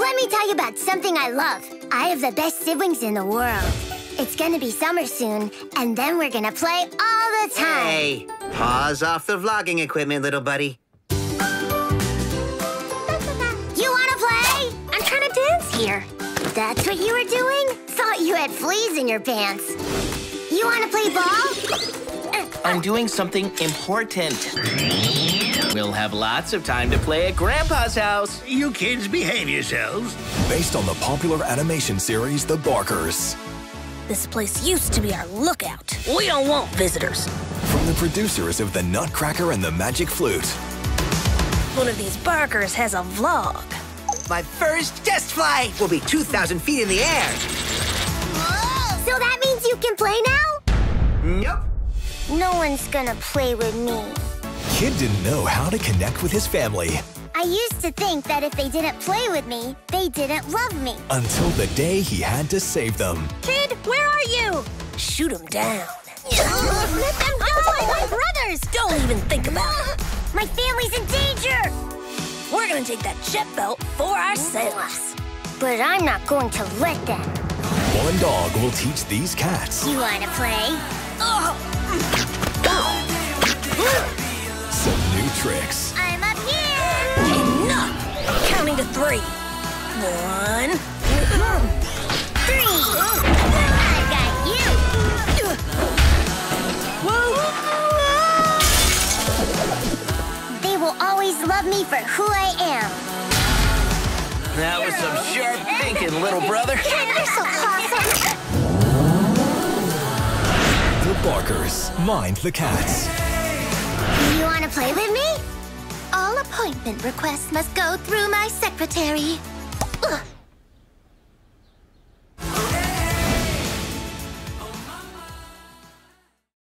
let me tell you about something I love. I have the best siblings in the world. It's gonna be summer soon, and then we're gonna play all the time. Hey, pause off the vlogging equipment, little buddy. You wanna play? I'm trying to dance here. That's what you were doing? Thought you had fleas in your pants. You wanna play ball? I'm doing something important. We'll have lots of time to play at Grandpa's house. You kids behave yourselves. Based on the popular animation series, The Barkers. This place used to be our lookout. We don't want visitors. From the producers of The Nutcracker and the Magic Flute. One of these Barkers has a vlog. My first test flight will be 2,000 feet in the air. Whoa! So that means you can play now? Nope. No one's gonna play with me. Kid didn't know how to connect with his family. I used to think that if they didn't play with me, they didn't love me. Until the day he had to save them. Kid, where are you? Shoot him down. Let them go! My brothers! Don't even think about it. My family's in danger! We're gonna take that jet belt for ourselves. But I'm not going to let them. One dog will teach these cats You wanna play? some new tricks. I'm up here! Enough! Counting to 3. 1. 3! I got you! They will always love me for who I am. That was some sharp thinking, little brother. You're so awesome! The Barkers. Mind the cats. You wanna play with me? All appointment requests must go through my secretary.